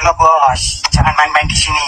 lo bos, jangan main-main di sini.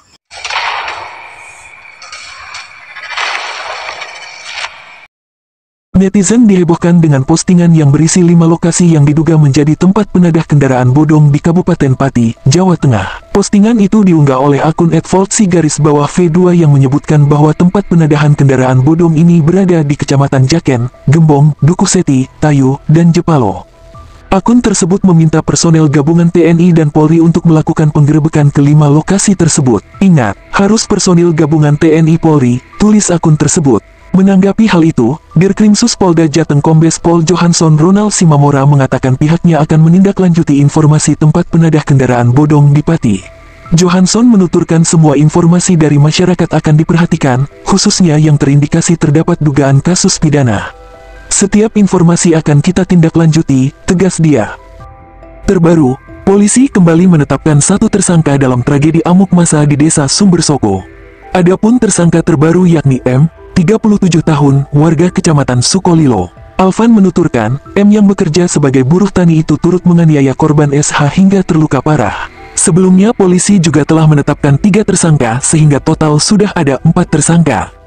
Netizen dihebohkan dengan postingan yang berisi 5 lokasi yang diduga menjadi tempat penadah kendaraan bodong di Kabupaten Pati, Jawa Tengah. Postingan itu diunggah oleh akun @voltsi_v2 yang menyebutkan bahwa tempat penadahan kendaraan bodong ini berada di Kecamatan Jaken, Gembong, Dukuseti, Tayu, dan Jepalo. Akun tersebut meminta personel gabungan TNI dan Polri untuk melakukan penggerebekan ke 5 lokasi tersebut. Ingat, harus personil gabungan TNI Polri, tulis akun tersebut. Menanggapi hal itu, Dirkrimsus Polda Jateng Kombes Pol Johansson Ronald Simamora mengatakan pihaknya akan menindaklanjuti informasi tempat penadah kendaraan bodong di Pati. Johansson menuturkan semua informasi dari masyarakat akan diperhatikan, khususnya yang terindikasi terdapat dugaan kasus pidana. Setiap informasi akan kita tindaklanjuti, tegas dia. Terbaru, polisi kembali menetapkan 1 tersangka dalam tragedi amuk massa di Desa Sumbersoko. Adapun tersangka terbaru yakni M, 37 tahun, warga Kecamatan Sukolilo. Alvan menuturkan, M yang bekerja sebagai buruh tani itu turut menganiaya korban SH hingga terluka parah. Sebelumnya polisi juga telah menetapkan 3 tersangka sehingga total sudah ada 4 tersangka.